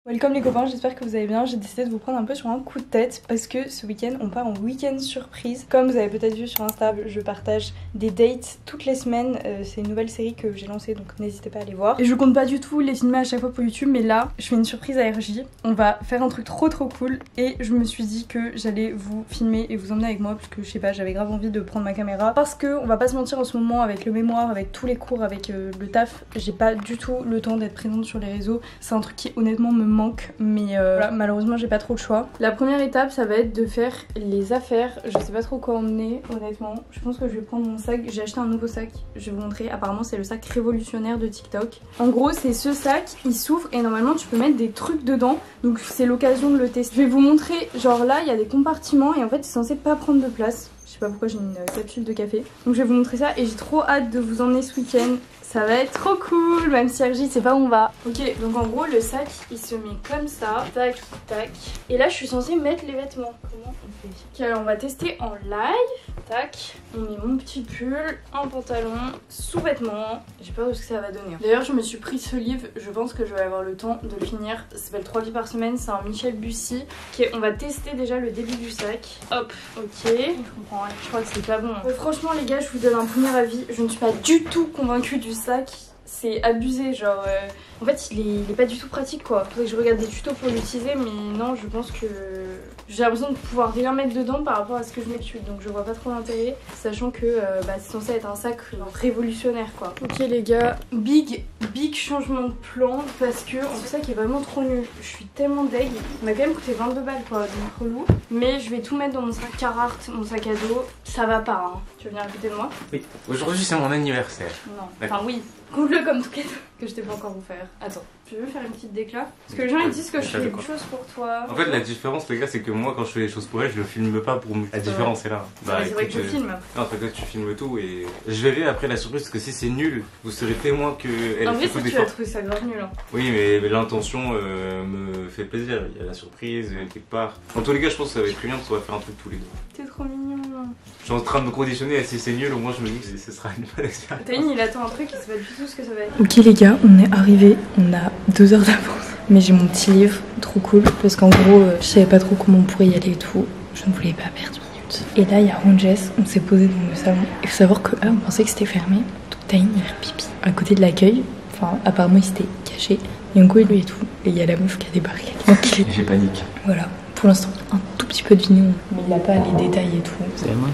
Welcome les copains, j'espère que vous allez bien. J'ai décidé de vous prendre un peu sur un coup de tête parce que ce week-end on part en week-end surprise. Comme vous avez peut-être vu sur Insta, je partage des dates toutes les semaines. C'est une nouvelle série que j'ai lancée, donc n'hésitez pas à aller voir. Et je compte pas du tout les filmer à chaque fois pour YouTube, mais là je fais une surprise à RJ. On va faire un truc trop cool et je me suis dit que j'allais vous filmer et vous emmener avec moi parce que je sais pas, j'avais grave envie de prendre ma caméra. Parce que on va pas se mentir, en ce moment avec le mémoire, avec tous les cours, avec le taf, j'ai pas du tout le temps d'être présente sur les réseaux. C'est un truc qui honnêtement me manque, mais voilà, malheureusement j'ai pas trop le choix. La première étape ça va être de faire les affaires. Je sais pas trop quoi emmener honnêtement. Je pense que je vais prendre mon sac. J'ai acheté un nouveau sac, je vais vous montrer. Apparemment c'est le sac révolutionnaire de TikTok. En gros c'est ce sac, il s'ouvre et normalement tu peux mettre des trucs dedans, donc c'est l'occasion de le tester. Je vais vous montrer, genre là il y a des compartiments et en fait c'est censé pas prendre de place. Je sais pas pourquoi j'ai une capsule de café. Donc je vais vous montrer ça et j'ai trop hâte de vous emmener ce week-end. Ça va être trop cool, même si RJ sait pas où on va. Ok, donc en gros le sac il se met comme ça, tac tac. Et là je suis censée mettre les vêtements. Comment on fait? Ok, alors on va tester en live. Tac, on met mon petit pull, un pantalon, sous-vêtements. J'ai peur de ce que ça va donner. D'ailleurs je me suis pris ce livre, je pense que je vais avoir le temps de le finir. Ça s'appelle 3 vies par semaine, c'est un Michel Bussy. Ok, on va tester déjà le début du sac. Hop, ok. Je comprends, je crois que c'est pas bon. Franchement les gars, je vous donne un premier avis. Je ne suis pas du tout convaincue du sac. C'est abusé, genre en fait il est pas du tout pratique quoi. Faudrait que je regarde des tutos pour l'utiliser, mais non, je pense que j'ai l'impression de pouvoir rien mettre dedans par rapport à ce que je mets dessus, donc je vois pas trop l'intérêt, sachant que c'est censé être un sac révolutionnaire quoi. Ok les gars, big changement de plan parce que ce sac est vraiment trop nul. Je suis tellement deg. On a quand même coûté 22 balles quoi, donc relou. Mais je vais tout mettre dans mon sac Carhartt, mon sac à dos. Ça va pas hein. Tu veux venir à côté de moi? Oui, aujourd'hui c'est mon anniversaire. Non, enfin oui, compte-le comme tout cadeau que je t'ai pas encore offert. Attends, tu veux faire une petite déclat? Parce que les gens ils disent que je fais des choses pour toi. En fait la différence les gars c'est que moi quand je fais les choses pour elle je le filme pas pour moi. La différence est là. Bah, c'est vrai que je filme. Non, en fait tu filmes tout et je verrai après la surprise parce que si c'est nul, vous serez témoin que elle en fait vrai tout si tu as trouvé ça grave nul hein. Oui mais l'intention me fait plaisir, il y a la surprise quelque part. En tous les cas je pense que ça va être bien, on va faire un truc tous les deux. T'es trop mignon. Je suis en train de me conditionner à si c'est nul, au moins je me dis que ce sera une bonne expérience. Taïn il attend un truc, il sait pas du tout ce que ça va être. Ok les gars, on est arrivés, on a 2 heures d'avance. Mais j'ai mon petit livre, trop cool, parce qu'en gros je savais pas trop comment on pourrait y aller et tout. Je ne voulais pas perdre une minute. Et là il y a Ronjess, on s'est posé dans le salon. Il faut savoir que on pensait que c'était fermé. Donc Taïn il fait pipi à côté de l'accueil. Enfin apparemment il s'était caché. Yango et lui et tout. Et il y a la meuf qui a débarqué. J'ai panique. Voilà, pour l'instant un tout petit peu de vidéo, mais il a pas les détails et tout. C'est moi.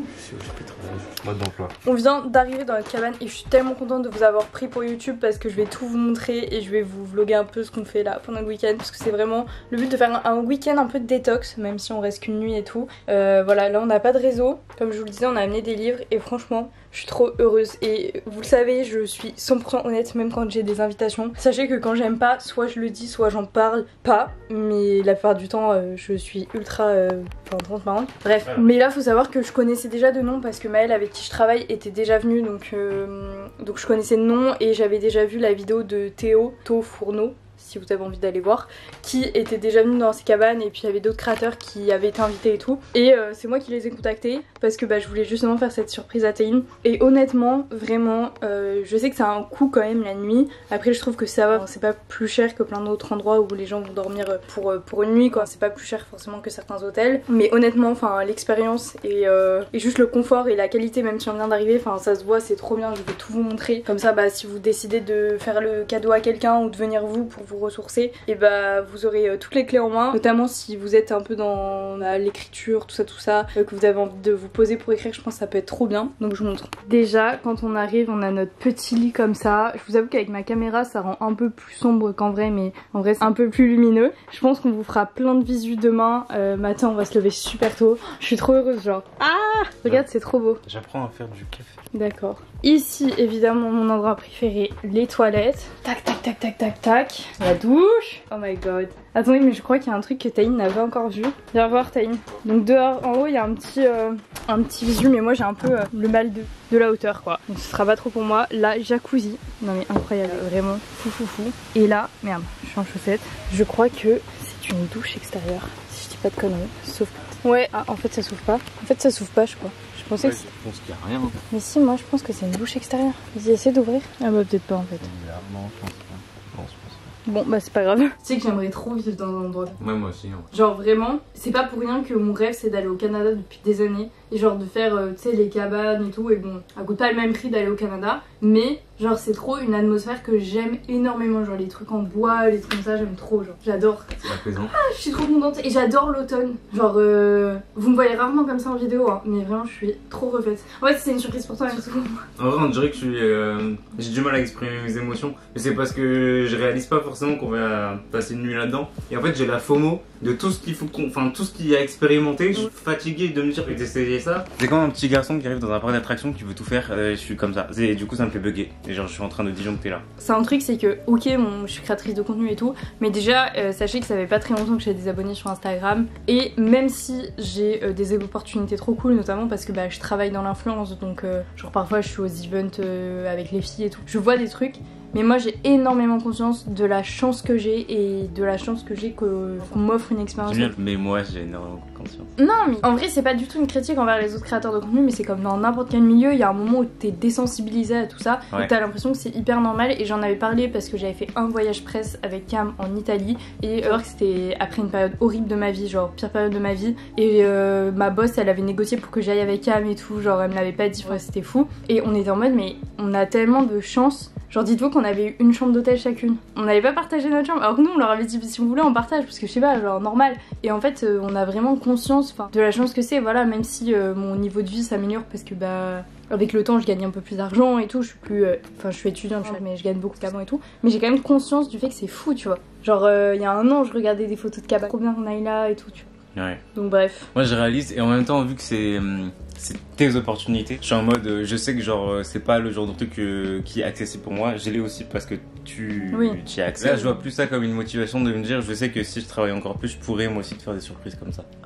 Mode d'emploi. On vient d'arriver dans la cabane et je suis tellement contente de vous avoir pris pour YouTube parce que je vais tout vous montrer et je vais vous vlogger un peu ce qu'on fait là pendant le week-end parce que c'est vraiment le but de faire un week-end un peu de détox même si on reste qu'une nuit et tout. Voilà, là on n'a pas de réseau, comme je vous le disais on a amené des livres et franchement je suis trop heureuse et vous le savez je suis 100% honnête même quand j'ai des invitations. Sachez que quand j'aime pas soit je le dis soit j'en parle pas, mais la plupart du temps je suis ultra transparente. Bref, voilà. Mais là faut savoir que je connaissais déjà de nom parce que Maëlle avec qui je travaille était déjà venue donc je connaissais le nom et j'avais déjà vu la vidéo de Théo Fourneau, si vous avez envie d'aller voir, qui était déjà venu dans ces cabanes et puis il y avait d'autres créateurs qui avaient été invités et tout. Et c'est moi qui les ai contactés parce que je voulais justement faire cette surprise à Taïn. Et honnêtement, vraiment, je sais que ça a un coût quand même la nuit. Après je trouve que ça va, c'est pas plus cher que plein d'autres endroits où les gens vont dormir pour une nuit quoi. C'est pas plus cher forcément que certains hôtels. Mais honnêtement, enfin l'expérience et juste le confort et la qualité même si on vient d'arriver, enfin ça se voit, c'est trop bien, je vais tout vous montrer. Comme ça si vous décidez de faire le cadeau à quelqu'un ou de venir vous pour vous ressourcer, et vous aurez toutes les clés en main, notamment si vous êtes un peu dans l'écriture, tout ça, que vous avez envie de vous poser pour écrire, je pense que ça peut être trop bien. Donc je vous montre. Déjà quand on arrive on a notre petit lit comme ça. Je vous avoue qu'avec ma caméra ça rend un peu plus sombre qu'en vrai, mais en vrai c'est un peu plus lumineux. Je pense qu'on vous fera plein de visus demain matin, on va se lever super tôt. Je suis trop heureuse genre. Ah regarde c'est trop beau. J'apprends à faire du café. D'accord. Ici évidemment mon endroit préféré, les toilettes. Tac tac tac tac tac tac. La douche. Oh my god. Attendez mais je crois qu'il y a un truc que Taïn n'avait encore vu. Viens voir Taïn. Donc dehors en haut il y a un petit visu, mais moi j'ai un peu le mal de la hauteur quoi. Donc ce sera pas trop pour moi. Là jacuzzi. Non mais incroyable, vraiment fou. Et là, merde, je suis en chaussettes. Je crois que c'est une douche extérieure. Si je dis pas de conneries. Sauf ouais, ah, en fait ça s'ouvre pas. En fait ça s'ouvre pas je crois. Je pensais que je pense qu'il n'y a rien. Mais si, moi je pense que c'est une douche extérieure. Vas-y, essaie d'ouvrir. Ah bah peut-être pas en fait. Non, je pense pas. Non, je pense pas. Bon bah c'est pas grave. Tu sais que j'aimerais trop vivre dans un endroit. Ouais, moi aussi. Hein. Genre vraiment, c'est pas pour rien que mon rêve c'est d'aller au Canada depuis des années. Et genre de faire, tu sais, les cabanes et tout. Et bon, ça coûte pas le même prix d'aller au Canada. Mais genre c'est trop une atmosphère que j'aime énormément. Genre les trucs en bois, les trucs comme ça, j'aime trop. Genre j'adore. C'est apaisant. Ah, je suis trop contente. Et j'adore l'automne. Genre vous me voyez rarement comme ça en vidéo. Hein, mais vraiment je suis trop refaite. En fait c'est une surprise pour toi mais surtout pour moi. En vrai on dirait que j'ai du mal à exprimer mes émotions. Mais c'est parce que je réalise pas forcément qu'on va passer une nuit là-dedans. Et en fait j'ai la FOMO de tout ce qu'il faut enfin tout ce qu'il y a expérimenté. Je suis fatigué de me dire que d'essayer ça. C'est comme un petit garçon qui arrive dans un parc d'attractions qui veut tout faire. Je suis comme ça. Et du coup ça me fait bugger. Et genre je suis en train de disjoncter là. C'est un truc, c'est que ok je suis créatrice de contenu et tout. Mais déjà sachez que ça fait pas très longtemps que j'ai des abonnés sur Instagram. Et même si j'ai des opportunités trop cool, notamment parce que bah, je travaille dans l'influence. Donc genre parfois je suis aux events avec les filles et tout. Je vois des trucs. Mais moi j'ai énormément conscience de la chance que j'ai et de la chance que j'ai qu'on m'offre une expérience. Mais moi j'ai énormément conscience. Non mais en vrai c'est pas du tout une critique envers les autres créateurs de contenu, mais c'est comme dans n'importe quel milieu, il y a un moment où t'es désensibilisé à tout ça et t'as l'impression que c'est hyper normal. Et j'en avais parlé parce que j'avais fait un voyage presse avec Cam en Italie et alors que c'était après une période horrible de ma vie, genre pire période de ma vie. Et ma boss elle avait négocié pour que j'aille avec Cam et tout, genre elle me l'avait pas dit, enfin, c'était fou. Et on était en mode mais on a tellement de chance. Genre dites-vous qu'on avait eu une chambre d'hôtel chacune. On n'avait pas partagé notre chambre. Alors que nous on leur avait dit si vous voulez on partage parce que je sais pas genre normal. Et en fait on a vraiment conscience de la chance que c'est, voilà, même si mon niveau de vie s'améliore parce que bah avec le temps je gagne un peu plus d'argent et tout, je suis plus enfin je suis étudiante mais je gagne beaucoup qu'avant et tout, mais j'ai quand même conscience du fait que c'est fou tu vois. Genre il y a un an je regardais des photos de cabane, trop bien qu'on aille là et tout tu vois. Ouais. Donc bref. Moi je réalise et en même temps vu que c'est tes opportunités, je suis en mode je sais que genre c'est pas le genre de truc qui est accessible pour moi, je l'ai aussi parce que tu y as accès. Là je vois plus ça comme une motivation de me dire je sais que si je travaille encore plus je pourrais moi aussi te faire des surprises comme ça.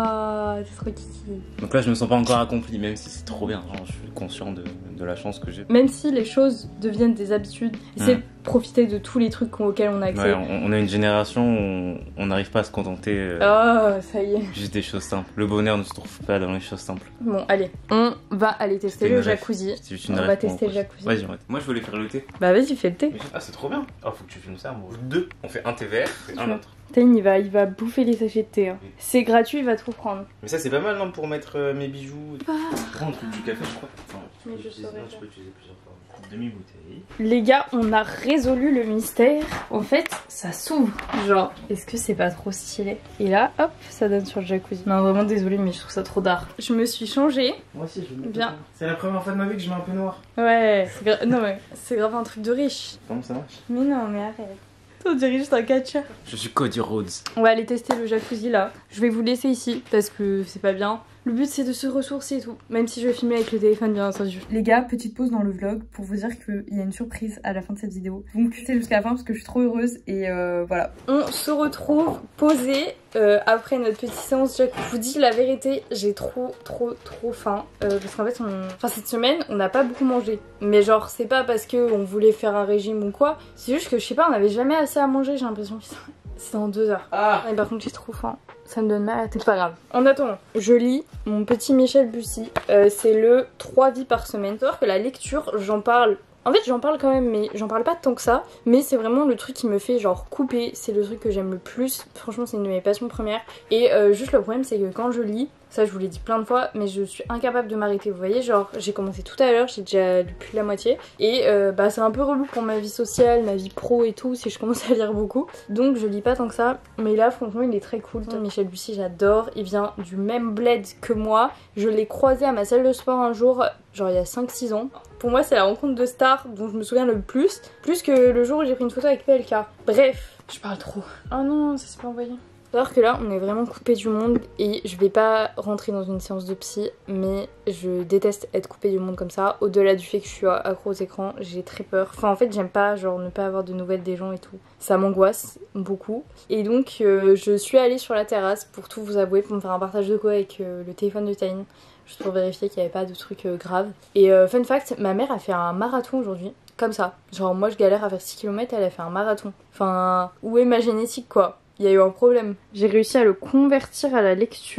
Ah c'est trop kiki. Donc là je me sens pas encore accompli même si c'est trop bien, genre, je suis conscient de la chance que j'ai. Même si les choses deviennent des habitudes, c'est profiter de tous les trucs auxquels on a accès. Ouais, on a une génération où on n'arrive pas à se contenter oh ça y est. Juste des choses simples. Le bonheur ne se trouve pas dans les choses simples. Bon allez, on va aller tester le jacuzzi. On va tester le jacuzzi. Vas-y, moi je voulais faire le thé. Bah vas-y fais le thé. Ah c'est trop bien. Ah faut que tu filmes ça moi. Deux. On fait un thé vert et un autre. Tain il va bouffer les sachets de thé. Hein. C'est gratuit, il va tout prendre. Mais ça c'est pas mal non pour mettre mes bijoux. Prends un truc du café je crois. Enfin, mais je saurais. Je peux utiliser plusieurs fois. Demi-bouteille. Les gars, on a résolu le mystère. En fait, ça s'ouvre. Genre, est-ce que c'est pas trop stylé? Et là, hop, ça donne sur le jacuzzi. Non, vraiment désolée, mais je trouve ça trop dark. Je me suis changée. Moi aussi, je me bien. C'est la première fois de ma vie que je mets un peu noir. Ouais, non mais c'est grave un truc de riche. Comment ça marche? Mais non, mais arrête. On dirait juste un catcher. Je suis Cody Rhodes. On va aller tester le jacuzzi là. Je vais vous laisser ici parce que c'est pas bien. Le but c'est de se ressourcer et tout. Même si je vais filmer avec le téléphone bien entendu. Les gars, petite pause dans le vlog pour vous dire qu'il y a une surprise à la fin de cette vidéo. Vous me quittez jusqu'à la fin parce que je suis trop heureuse et voilà. On se retrouve posé après notre petite séance jacuzzi. Je vous dis la vérité, j'ai trop faim. Parce qu'en fait, enfin cette semaine, on n'a pas beaucoup mangé. Mais genre c'est pas parce qu'on voulait faire un régime ou quoi. C'est juste que je sais pas, on avait jamais assez à manger, j'ai l'impression. C'est dans 2 heures. Ah. Et par contre j'ai trop faim. Ça me donne mal à la tête. C'est pas grave. En attendant, je lis mon petit Michel Bussy. C'est le 3 vies par semaine. Sauf que la lecture, j'en parle. En fait j'en parle quand même mais j'en parle pas tant que ça. Mais c'est vraiment le truc qui me fait genre couper. C'est le truc que j'aime le plus. Franchement c'est une de mes passions premières. Et juste le problème c'est que quand je lis, ça je vous l'ai dit plein de fois, mais je suis incapable de m'arrêter. Vous voyez, genre j'ai commencé tout à l'heure, j'ai déjà lu plus de la moitié. Et bah c'est un peu relou pour ma vie sociale, ma vie pro et tout, si je commence à lire beaucoup. Donc je lis pas tant que ça. Mais là franchement il est très cool. Michel Bussy j'adore, il vient du même bled que moi. Je l'ai croisé à ma salle de sport un jour, genre il y a 5-6 ans. Pour moi c'est la rencontre de stars dont je me souviens le plus que le jour où j'ai pris une photo avec PLK. Bref, je parle trop. Oh non, ça s'est pas envoyé. Alors que là on est vraiment coupé du monde et je vais pas rentrer dans une séance de psy, mais je déteste être coupé du monde comme ça. Au-delà du fait que je suis accro aux écrans, j'ai très peur. Enfin en fait j'aime pas genre ne pas avoir de nouvelles des gens et tout. Ça m'angoisse beaucoup. Et donc je suis allée sur la terrasse pour tout vous avouer, pour me faire un partage de quoi avec le téléphone de Taïn. Juste pour vérifier qu'il n'y avait pas de trucs graves. Et fun fact, ma mère a fait un marathon aujourd'hui. Comme ça. Genre moi je galère à faire 6 km, elle a fait un marathon. Enfin, où est ma génétique quoi? Il y a eu un problème. J'ai réussi à le convertir à la lecture.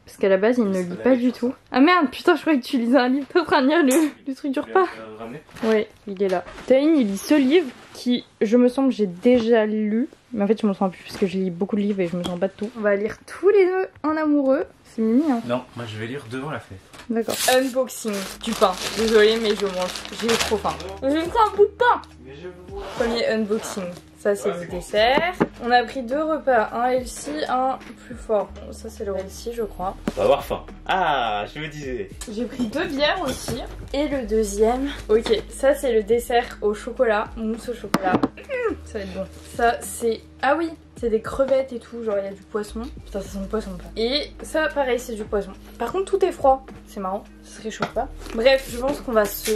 Parce qu'à la base, il ne lit pas du tout. Ah merde, putain, je croyais que tu lisais un livre. T'es en train de lire le truc du repas. Ouais, il est là. Taïn, il lit ce livre qui, je me sens que j'ai déjà lu. Mais en fait, je me sens plus parce que j'ai lu beaucoup de livres et je me sens pas de tout. On va lire tous les deux en amoureux. C'est mignon. Hein. Non, moi je vais lire devant la fenêtre. D'accord. Unboxing du pain. Désolée, mais je mange. J'ai trop faim. J'ai pris un bout de pain. Premier unboxing. Ça, c'est le dessert. On a pris 2 repas. Un healthy, un plus fort. Bon, ça, c'est le healthy, je crois. On va avoir faim. Ah, je me disais. J'ai pris 2 bières aussi. Et le deuxième. Ok, ça, c'est le dessert au chocolat. Mousse au chocolat. Ça va être bon. Ça, c'est... Ah oui, c'est des crevettes et tout. Genre, il y a du poisson. Putain, ça sent le poisson, pas. Et ça, pareil, c'est du poisson. Par contre, tout est froid. C'est marrant. Ça se réchauffe pas. Bref, je pense qu'on va se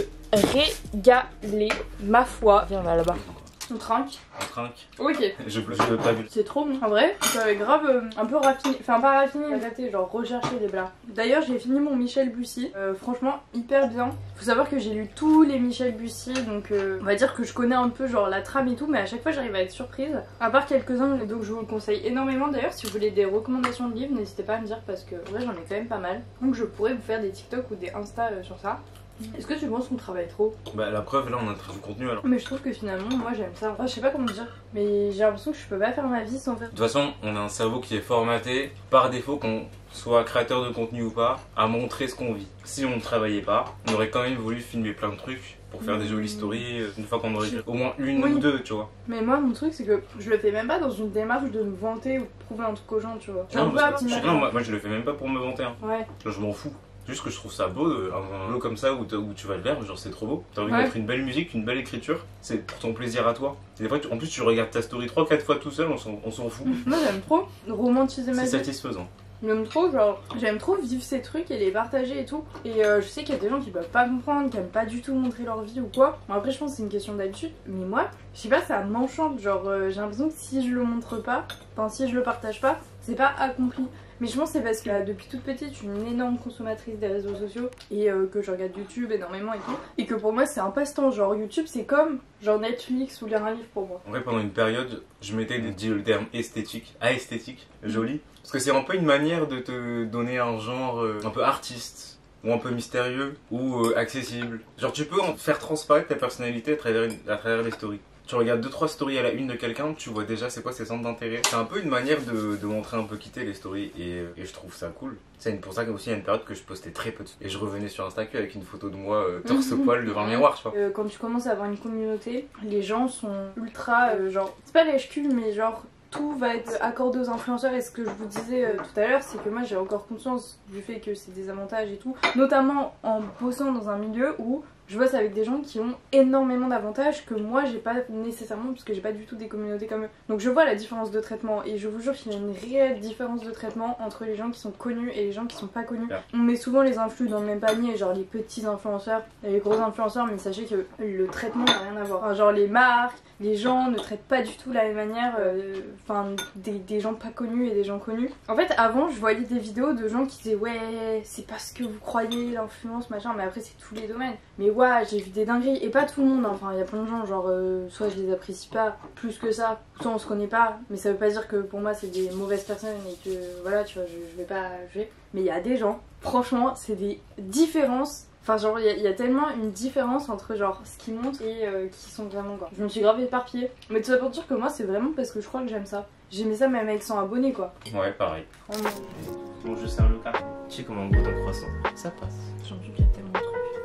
régaler. Ma foi. Viens, on va là-bas. On trinque. On trinque. Ok. Je veux pas vu. C'est trop bon. En vrai, j'avais grave un peu raffiné. Enfin, pas raffiné, mais adapté, genre rechercher des plats. D'ailleurs, j'ai fini mon Michel Bussy. Franchement, hyper bien. Faut savoir que j'ai lu tous les Michel Bussy. Donc, on va dire que je connais un peu genre la trame et tout. Mais à chaque fois, j'arrive à être surprise. À part quelques-uns. Donc, je vous le conseille énormément. D'ailleurs, si vous voulez des recommandations de livres, n'hésitez pas à me dire. Parce que, en vrai, j'en ai quand même pas mal. Donc, je pourrais vous faire des TikTok ou des Insta sur ça. Est-ce que tu penses qu'on travaille trop? Bah la preuve là on a du contenu alors. Mais je trouve que finalement moi j'aime ça. Enfin, je sais pas comment dire. Mais j'ai l'impression que je peux pas faire ma vie sans faire. De toute façon on a un cerveau qui est formaté par défaut qu'on soit créateur de contenu ou pas à montrer ce qu'on vit. Si on ne travaillait pas on aurait quand même voulu filmer plein de trucs pour faire des jolies stories une fois qu'on aurait au moins une ou deux tu vois. Mais moi mon truc c'est que je le fais même pas dans une démarche de me vanter ou de prouver un truc aux gens tu vois. Non, moi je le fais même pas pour me vanter hein. Ouais. Je m'en fous. Juste que je trouve ça beau, un lot comme ça où tu vas le faire, genre c'est trop beau. T'as envie de mettre une belle musique, une belle écriture, c'est pour ton plaisir à toi. Et des fois, en plus tu regardes ta story 3-4 fois tout seul, on s'en fout. Moi j'aime trop romantiser ma vie. C'est satisfaisant. J'aime trop, genre, j'aime trop vivre ces trucs et les partager et tout. Et je sais qu'il y a des gens qui peuvent pas comprendre, qui aiment pas du tout montrer leur vie ou quoi. Bon, après, je pense que c'est une question d'habitude. Mais moi, je sais pas, ça m'enchante. Genre, j'ai l'impression que si je le montre pas, enfin, si je le partage pas, c'est pas accompli. Mais je pense que c'est parce que depuis toute petite, je suis une énorme consommatrice des réseaux sociaux et que je regarde YouTube énormément et tout. Et que pour moi, c'est un passe-temps. Genre, YouTube, c'est comme genre Netflix ou lire un livre pour moi. En vrai, pendant une période, je m'étais dit le terme esthétique, esthétique, joli. Parce que c'est un peu une manière de te donner un genre un peu artiste. Ou un peu mystérieux, ou accessible. Genre tu peux en faire transparaître ta personnalité à travers les stories. Tu regardes 2-3 stories à la une de quelqu'un, tu vois déjà c'est quoi ses centres d'intérêt. C'est un peu une manière de montrer un peu quitter les stories et je trouve ça cool. C'est pour ça qu'aussi il y a une période que je postais très peu. Et je revenais sur Insta avec une photo de moi torse-poil devant un miroir, tu vois. Quand tu commences à avoir une communauté, les gens sont ultra genre, c'est pas lèche-cul mais genre tout va être accordé aux influenceurs. Et ce que je vous disais tout à l'heure, c'est que moi j'ai encore conscience du fait que c'est des avantages et tout, notamment en bossant dans un milieu où je bosse avec des gens qui ont énormément d'avantages que moi j'ai pas nécessairement, puisque j'ai pas du tout des communautés comme eux. Donc je vois la différence de traitement et je vous jure qu'il y a une réelle différence de traitement entre les gens qui sont connus et les gens qui sont pas connus. On met souvent les influx dans le même panier, genre les petits influenceurs et les gros influenceurs, mais sachez que le traitement n'a rien à voir. Enfin, genre les marques, les gens ne traitent pas du tout de la même manière, enfin des gens pas connus et des gens connus. En fait avant je voyais des vidéos de gens qui disaient ouais c'est pas ce que vous croyez l'influence machin, mais après c'est tous les domaines. Mais ouais j'ai vu des dingueries et pas tout le monde, hein. Enfin il y a plein de gens genre soit je les apprécie pas plus que ça, soit on se connaît pas, mais ça veut pas dire que pour moi c'est des mauvaises personnes et que voilà tu vois je vais pas juger. Mais il y a des gens, franchement c'est des différences. Enfin genre il y a tellement une différence entre genre ce qu'ils montrent et qui sont vraiment quoi. Je me suis grave éparpillée. Mais tout ça pour dire que moi c'est vraiment parce que je crois que j'aime ça. J'aimais ça même avec 100 abonnés quoi. Ouais pareil. Oh non. Bon je sers le cas. Tu sais comment goûte un croissant. Ça passe. J'ai l'impression qu'il y a tellement de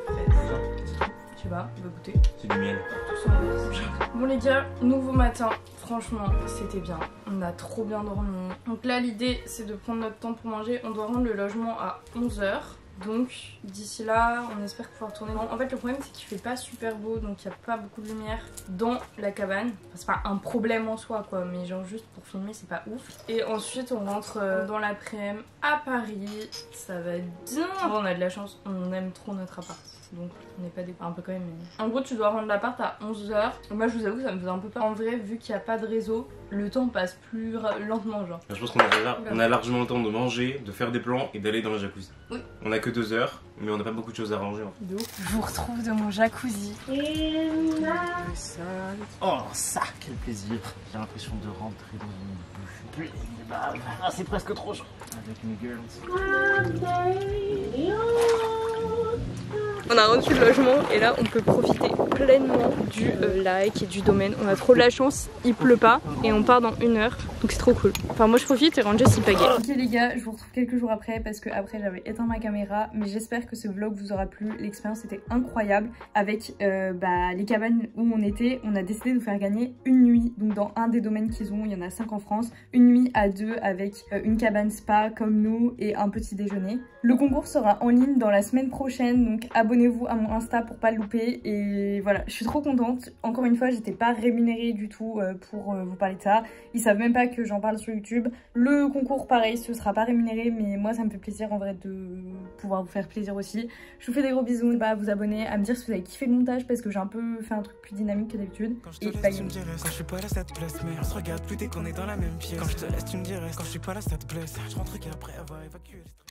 trucs. Je sais pas, on va goûter. C'est du miel. Bon les gars, nouveau matin. Franchement, c'était bien. On a trop bien dormi. Donc là l'idée c'est de prendre notre temps pour manger. On doit rendre le logement à 11 h. Donc d'ici là on espère pouvoir tourner. En fait le problème c'est qu'il fait pas super beau, donc il n'y a pas beaucoup de lumière dans la cabane. Enfin, c'est pas un problème en soi quoi, mais genre juste pour filmer c'est pas ouf. Et ensuite on rentre dans l'après-midi à Paris. Ça va être bien. On a de la chance, on aime trop notre appart. donc on n'est pas des... un peu quand même. Mais... En gros, tu dois rendre l'appart à 11h. Moi, je vous avoue que ça me faisait un peu peur. En vrai, vu qu'il n'y a pas de réseau, le temps passe plus lentement, genre. Je pense qu'on a largement le temps de manger, de faire des plans et d'aller dans le jacuzzi. Oui. On a que 2 heures, mais on n'a pas beaucoup de choses à ranger. Je vous retrouve de mon jacuzzi. Oh ça, quel plaisir. J'ai l'impression de rentrer dans une bouche pleine de bave. Ah, c'est presque trop chaud. Avec mes girls. On a reçu le logement et là on peut profiter pleinement du lac et du domaine. On a trop de la chance, il pleut pas et on part dans 1 heure, donc c'est trop cool. Enfin moi je profite et Ranges il pagaie. Ok les gars, je vous retrouve quelques jours après parce que après j'avais éteint ma caméra, mais j'espère que ce vlog vous aura plu. L'expérience était incroyable avec les cabanes où on était. On a décidé de vous faire gagner une nuit, donc dans un des domaines qu'ils ont, il y en a 5 en France, une nuit à 2 avec une cabane spa comme nous et un petit déjeuner. Le concours sera en ligne dans la semaine prochaine, donc abonnez-vous à mon Insta pour pas le louper. Et voilà, je suis trop contente. Encore une fois, j'étais pas rémunérée du tout pour vous parler de ça. Ils savent même pas que j'en parle sur YouTube. Le concours, pareil, ce sera pas rémunéré, mais moi ça me fait plaisir en vrai de pouvoir vous faire plaisir aussi. Je vous fais des gros bisous, à vous abonner, à me dire si vous avez kiffé le montage parce que j'ai un peu fait un truc plus dynamique que d'habitude. Et bye. Quand je suis pas là, ça te blesse, mais on se regarde plus dès qu'on est dans la même pièce. Quand je te laisse, tu me dirais. Quand je suis pas là, ça te blesse. Je rentre qu'après avoir évacué.